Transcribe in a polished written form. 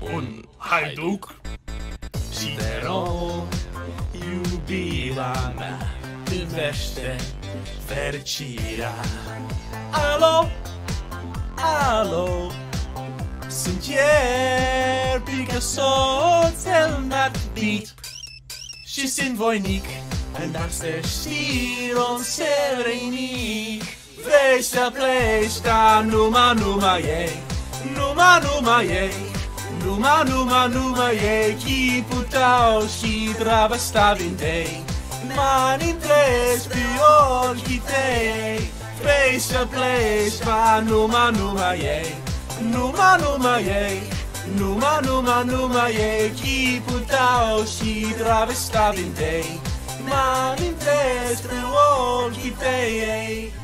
un haiduc și te rog, iubirea mea, privește fericirea. Alo, alo, sunt ierbică soțel dat beat și sunt voinic, dar să știi, un serenic. Vrei să pleci, dar numai ei, numai ei, numai ei, chipul tău și dragostea din tei, m-amintrezi pe ochii tăi. Vrei să pleci, dar numai ei, numai ei, numai ei, chipul tău și dragostea din tei, m-amintrezi pe ochii tăi.